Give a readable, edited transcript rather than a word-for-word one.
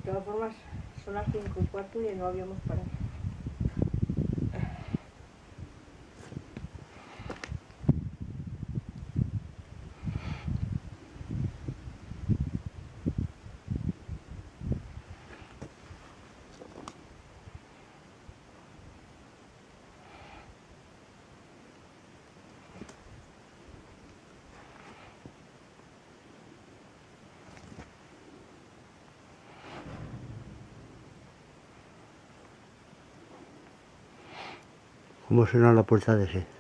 todas formas, son las 5:15 y no habíamos parado. ¿Cómo suena la puerta de ese?